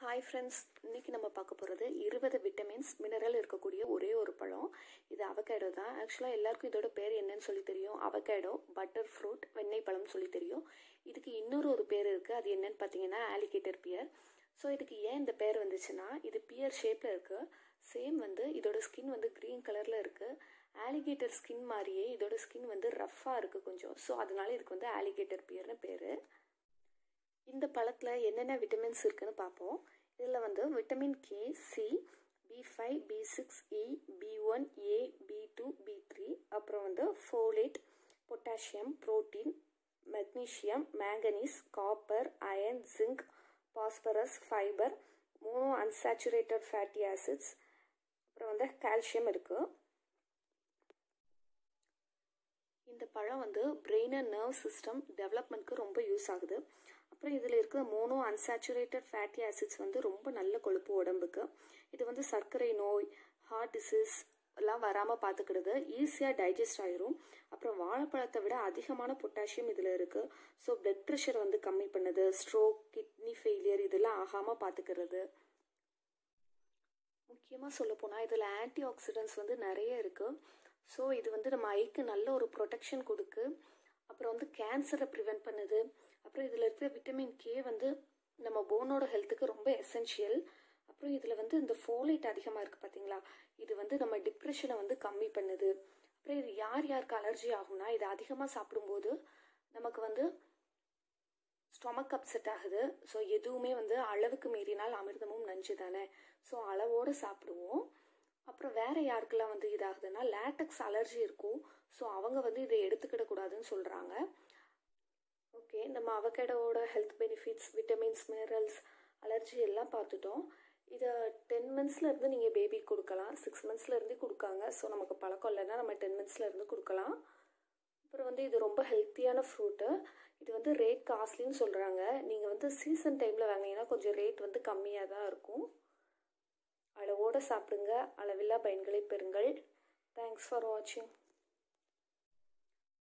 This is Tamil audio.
ஹாய் ஃப்ரெண்ட்ஸ், இன்றைக்கி நம்ம பார்க்க போகிறது 20 விட்டமின்ஸ் மினரல் இருக்கக்கூடிய ஒரே ஒரு பழம். இது அவகேடோ தான். ஆக்சுவலாக எல்லாருக்கும் இதோட பேர் என்னன்னு சொல்லி தெரியும். அவகேடோ, பட்டர் ஃப்ரூட், வெண்ணெய் பழம்னு சொல்லி தெரியும். இதுக்கு இன்னொரு பேர் இருக்குது. அது என்னன்னு பார்த்தீங்கன்னா ஆலிகேட்டர் பியர். ஸோ இதுக்கு ஏன் இந்த பேர் வந்துச்சுன்னா, இது பியர் ஷேப்பில் இருக்குது. சேம் இதோட ஸ்கின் க்ரீன் கலரில் இருக்குது. ஆலிகேட்டர் ஸ்கின் மாதிரியே இதோட ஸ்கின் ரஃப்பாக இருக்குது கொஞ்சம். ஸோ அதனால இதுக்கு ஆலிகேட்டர் பியர்னு பேர். இந்த பழத்தில் என்னென்ன விட்டமின்ஸ் இருக்குன்னு பார்ப்போம். இதில் vitamin K, C, B5, B6, E, B1, A, B2, B3, அப்புறம் folate, potassium, protein, magnesium, manganese, copper, iron, zinc, phosphorus, fiber, mono unsaturated fatty acids, அப்புறம் கால்சியம் இருக்குது. இந்த பழம் பிரெயின் அண்ட் நர்வ் சிஸ்டம் டெவலப்மெண்ட்க்கு ரொம்ப யூஸ் ஆகுது. அப்புறம் இதில் இருக்கிற மோனோ அன்சாச்சுரேட்டட் ஃபேட்டி ஆசிட்ஸ் ரொம்ப நல்ல கொழுப்பு உடம்புக்கு. இது சர்க்கரை நோய், ஹார்ட் டிசீஸ் எல்லாம் வராமல் பார்த்துக்கிடுது. ஈஸியாக டைஜஸ்ட் ஆயிரும். அப்புறம் வாழைப்பழத்தை விட அதிகமான பொட்டாசியம் இதில் இருக்குது. ஸோ பிளட் ப்ரெஷர் கம்மி பண்ணுது. ஸ்ட்ரோக், கிட்னி ஃபெயிலியர் இதெல்லாம் ஆகாமல் பார்த்துக்கிறது. முக்கியமாக சொல்லப்போனால் இதில் ஆன்டி ஆக்சிடென்ட்ஸ் நிறைய இருக்குது. ஸோ இது நம்ம ஐக்கு நல்ல ஒரு ப்ரொடெக்ஷன் கொடுக்கு. அப்புறம் கேன்சரை ப்ரிவென்ட் பண்ணுது. அப்புறம் இதில் இருக்கிற விட்டமின் கே நம்ம போனோட ஹெல்த்துக்கு ரொம்ப எசென்ஷியல். அப்புறம் இதில் இந்த ஃபோலேட் அதிகமாக இருக்குது பார்த்தீங்களா, இது நம்ம டிப்ரெஷனை கம்மி பண்ணுது. அப்புறம் இது யாருக்கு அலர்ஜி ஆகும்னா, இது அதிகமாக சாப்பிடும்போது நமக்கு ஸ்டொமக் அப்செட் ஆகுது. ஸோ எதுவுமே அளவுக்கு மீறினால் அமிர்தமும் நஞ்சு தானே. ஸோ அளவோடு சாப்பிடுவோம். அப்புறம் வேறு யாருக்கெல்லாம் இதாகுதுன்னா, லேட்டக்ஸ் அலர்ஜி இருக்கும். ஸோ அவங்க இதை எடுத்துக்கிடக்கூடாதுன்னு சொல்கிறாங்க. ஓகே, நம்ம அவகேடோவோட health benefits, vitamins, minerals, allergy எல்லாம் பார்த்துட்டோம். இதை 10 மந்த்ஸ்லேருந்து நீங்கள் பேபிக்கு கொடுக்கலாம். 6 மந்த்ஸ்லேருந்தே கொடுக்காங்க. ஸோ நமக்கு பழக்கம் இல்லைன்னா நம்ம 10 மந்த்ஸ்லேருந்து கொடுக்கலாம். அப்புறம் இது ரொம்ப ஹெல்த்தியான ஃப்ரூட்டு. இது ரேட் காஸ்ட்லின்னு சொல்கிறாங்க. நீங்கள் சீசன் டைமில் வாங்கினீங்கன்னா கொஞ்சம் ரேட் கம்மியாக தான் இருக்கும். அளவோடு சாப்பிடுங்க. அளவில்லா பயன்களை பெறுங்கள். தேங்க்ஸ் ஃபார் வாட்சிங்.